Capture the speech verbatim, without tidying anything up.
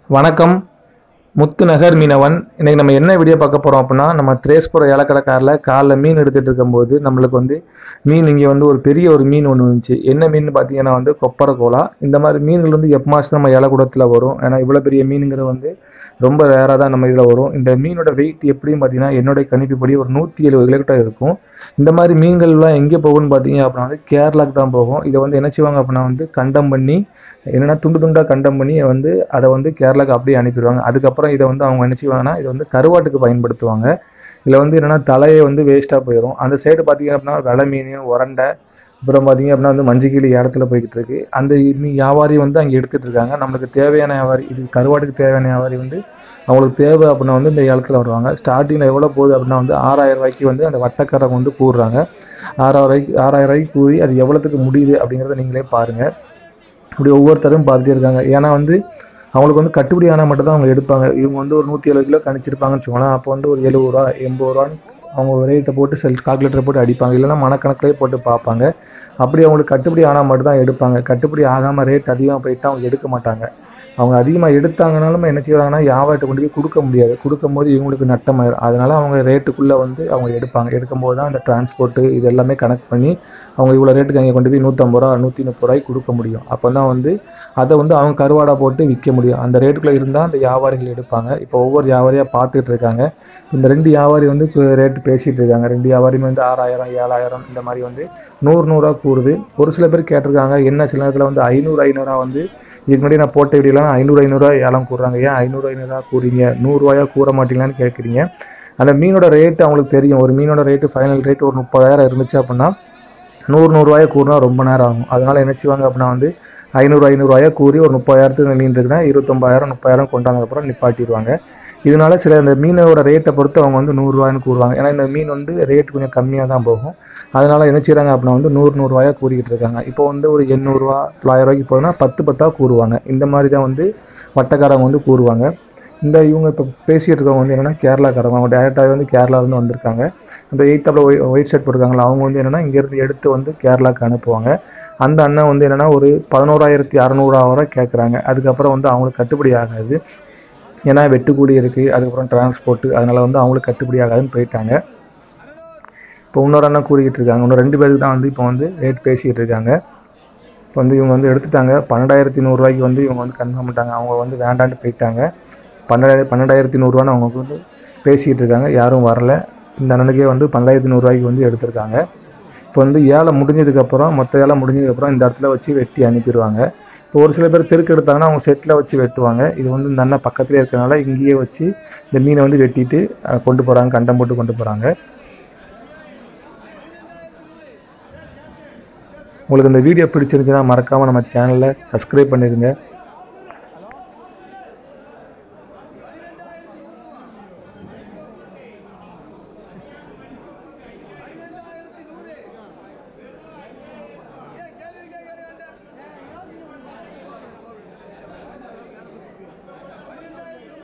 வணக்கம். முத்துநகர் மீனவன். இன்னைக்கு நம்ம என்ன வீடியோ பார்க்க போகிறோம் அப்படின்னா, நம்ம திரேஸ்புரம் ஏலக்கடக்காரில் காலைல மீன் எடுத்துகிட்டு இருக்கும்போது நம்மளுக்கு வந்து மீன் இங்கே வந்து ஒரு பெரிய ஒரு மீன் ஒன்று இருந்துச்சு. என்ன மீன் பார்த்தீங்கன்னா வந்து கொப்பரை கோலா. இந்த மாதிரி மீன்கள் வந்து எப்பமாச்சும் நம்ம ஏலக்கூடத்தில் வரும். ஏன்னா இவ்வளோ பெரிய மீனுங்கிறது வந்து ரொம்ப ரேராக தான் நம்ம இதில் வரும். இந்த மீனோட வெயிட் எப்படின்னு பார்த்தீங்கன்னா என்னுடைய கணிப்புப்படி ஒரு நூற்றி எழுபது கிலோ கிட்ட இருக்கும். இந்த மாதிரி மீன்கள்லாம் எங்கே போகும்னு பார்த்தீங்க அப்படின்னா வந்து கேரளாக்கு தான் போகும். இதை வந்து என்ன செய்வாங்க அப்படின்னா வந்து கண்டம் பண்ணி என்னென்னா துண்டு துண்டாக கண்டம் பண்ணி வந்து அதை வந்து கேரளாக்கு அப்படியே அனுப்பிடுவாங்க. அதுக்கப்புறம் இதை வந்து அவங்க என்ன செய்வாங்கன்னா இதை வந்து கருவாட்டுக்கு பயன்படுத்துவாங்க. இதில் வந்து என்னென்னா தலையை வந்து வேஸ்ட்டாக போயிடும். அந்த சைடு பார்த்தீங்க அப்படின்னா வெலை மீன், உரண்டை, அப்புறம் பார்த்தீங்க அப்படின்னா வந்து மஞ்சக்கிளி இடத்துல போய்கிட்டு இருக்கு. அந்த மீ வியாபாரி வந்து அங்கே எடுத்துகிட்டு இருக்காங்க. நம்மளுக்கு தேவையான வியாபாரி, இது கருவாட்டுக்கு தேவையான வியாபாரி வந்து அவங்களுக்கு தேவை அப்படின்னா வந்து இந்த இடத்துல வருவாங்க. ஸ்டார்டிங்கில் எவ்வளோ போகுது அப்படின்னா வந்து ஆறாயிரம் ரூபாய்க்கு வந்து அந்த வட்டக்காரங்க வந்து கூறுறாங்க. ஆறாயிரம் ரூபாய்க்கு ஆறாயிரம் ரூபாய்க்கு கூறி அது எவ்வளோத்துக்கு முடியுது அப்படிங்கிறத நீங்களே பாருங்கள். இப்படி ஒவ்வொருத்தரும் பார்த்துட்டே இருக்காங்க. ஏன்னா வந்து அவங்களுக்கு வந்து கட்டுப்படி ஆனால் மட்டும் தான் அவங்க எடுப்பாங்க. இவங்க வந்து ஒரு நூற்றி எழுபது கிலோ கணிச்சிருப்பாங்கன்னு வச்சுக்கோங்களேன். அப்போ வந்து ஒரு எழுபது ரூபா எண்பது ரூபான்னு அவங்க ரேட்டை போட்டு செல் கால்குலேட்டரை போட்டு அடிப்பாங்க. இல்லைனா மனக்கணக்கிலே போட்டு பார்ப்பாங்க. அப்படி அவங்களுக்கு கட்டுப்படி ஆனால் மட்டும் தான் எடுப்பாங்க. கட்டுப்படி ஆகாமல் ரேட் அதிகமாக போயிட்டால் அவங்க எடுக்க மாட்டாங்க. அவங்க அதிகமாக எடுத்தாங்கனாலும் என்ன செய்வாங்கன்னா வியாபாரத்தை கொண்டு போய் கொடுக்க முடியாது. கொடுக்கும்போது இவங்களுக்கு நட்டமாயிடும். அதனால் அவங்க ரேட்டுக்குள்ளே வந்து அவங்க எடுப்பாங்க. எடுக்கும்போது தான் அந்த டிரான்ஸ்போர்ட்டு இது எல்லாமே கனெக்ட் பண்ணி அவங்க இவ்வளோ ரேட்டுக்கு அங்கே கொண்டு போய் நூற்றம்பது ரூபா நூற்றி முப்பது ரூபாய்க்கு கொடுக்க முடியும். அப்போ தான் வந்து அதை வந்து அவங்க கருவாடை போட்டு விற்க முடியும். அந்த ரேட்டுக்குள்ளே இருந்தால் அந்த வியாபாரிகள் எடுப்பாங்க. இப்போ ஒவ்வொரு வியாபாரியாக பார்த்துட்டு இருக்காங்க. இந்த ரெண்டு வியாபாரி வந்து ரேட்டு பேசிகிட்டு இருக்காங்க. ரெண்டு வியாபாரியுமே வந்து ஆறாயிரம் ஏழாயிரம் இந்த மாதிரி வந்து நூறு நூறுரூவா கூறுது. ஒரு சில பேர் கேட்டிருக்காங்க, என்ன சில நேரத்தில் வந்து ஐநூறு ஐநூறுரூவா வந்து இதுக்கு முன்னாடி நான் போட்ட வீடியோலாம் ஐநூறு ஐநூறுரூவா ஏலம் கூறுறாங்க. ஏன் ஐநூறு ஐநூறுரூவா கூறீங்க, நூறுரூவாயா கூற மாட்டீங்களான்னு கேட்குறீங்க. அந்த மீனோட ரேட்டு அவங்களுக்கு தெரியும். ஒரு மீனோட ரேட்டு ஃபைனல் ரேட்டு ஒரு முப்பதாயிரம் இருந்துச்சு அப்படின்னா நூறு நூறுரூவாயை கூறினா ரொம்ப நேரம் ஆகும். அதனால் என்ன செய்வாங்க அப்படின்னா வந்து ஐநூறு ஐநூறுரூவாயா கூறி ஒரு முப்பதாயிரத்துக்கு மீன் இருக்குன்னா இருபத்தொம்பதாயிரம் முப்பதாயிரம் கொண்டாந்ததுக்கப்புறம் நிப்பாட்டிடுவாங்க. இதனால சில இந்த மீனோட ரேட்டை பொறுத்து அவங்க வந்து நூறுரூவான்னு கூறுவாங்க. ஏன்னா இந்த மீன் வந்து ரேட்டு கொஞ்சம் கம்மியாக தான் போகும். அதனால் என்ன செய்கிறாங்க அப்படின்னா வந்து நூறு நூறுரூவாயா கூறிக்கிட்டு இருக்காங்க. இப்போ வந்து ஒரு எண்ணூறுரூவா தொள்ளாயிரம் ரூபாய்க்கு போகுதுன்னா பத்து பத்தாக கூறுவாங்க. இந்த மாதிரி தான் வந்து வட்டக்காரங்க வந்து கூறுவாங்க. இந்த இவங்க இப்போ பேசிகிட்டு இருக்கவங்க வந்து என்னென்னா கேரளாக்காரங்க. அவங்க டேரெக்டாகவே வந்து கேரளாவிலேருந்து வந்திருக்காங்க. அந்த எயித்தாப்பில் ஒய் ஒயிட் ஷர்ட் போட்டிருக்காங்களா அவங்க வந்து என்னென்னா இங்கேருந்து எடுத்து வந்து கேரளாவுக்கு அனுப்புவாங்க. அந்த அண்ணன் வந்து என்னென்னா ஒரு பதினோராயிரத்தி அறநூறுவா வரை கேட்குறாங்க. அதுக்கப்புறம் வந்து அவங்களுக்கு கட்டுப்படி ஆகாது. ஏன்னா வெட்டுக்கூலி இருக்குது, அதுக்கப்புறம் டிரான்ஸ்போர்ட்டு, அதனால் வந்து அவங்களுக்கு கட்டுப்படி ஆகாதுன்னு போயிட்டாங்க. இப்போ இன்னொரு அண்ணன் கூறிக்கிட்டு இருக்காங்க. இன்னும் ரெண்டு பேருக்கு தான் வந்து இப்போ வந்து ரேட் பேசிக்கிட்டு இருக்காங்க. இப்போ வந்து இவங்க வந்து எடுத்துட்டாங்க. பன்னெண்டாயிரத்தி நூறுரூவாய்க்கு வந்து இவங்க வந்து கன்ஃபார்ம் பண்ணிட்டாங்க. அவங்க வந்து வேண்டான்ட்டு போயிட்டாங்க. பன்னெண்டாயிரம் பன்னெண்டாயிரத்தி நூறுரூவான்னு அவங்க வந்து பேசிக்கிட்டு இருக்காங்க. யாரும் வரல. இந்த அண்ணனுக்கே வந்து பன்னெண்டாயிரத்தி நூறுரூவாய்க்கு வந்து எடுத்திருக்காங்க. இப்போ வந்து ஏலம் முடிஞ்சதுக்கப்புறம் மொத்த ஏலம் முடிஞ்சதுக்கப்புறம் இந்த இடத்துல வச்சு வெட்டி அனுப்பிடுவாங்க. இப்போ ஒரு சில பேர் தெருக்கு எடுத்தாங்கன்னா அவங்க செட்டில் வச்சு வெட்டுவாங்க. இது வந்து இந்த அண்ணன் பக்கத்துலேயே இருக்கிறனால இங்கேயே வச்சு இந்த மீனை வந்து வெட்டிட்டு கொண்டு போகிறாங்க. கண்டம் போட்டு கொண்டு போகிறாங்க. உங்களுக்கு இந்த வீடியோ பிடிச்சிருந்துச்சுன்னா மறக்காமல் நம்ம சேனலை சப்ஸ்கிரைப் பண்ணிடுங்க.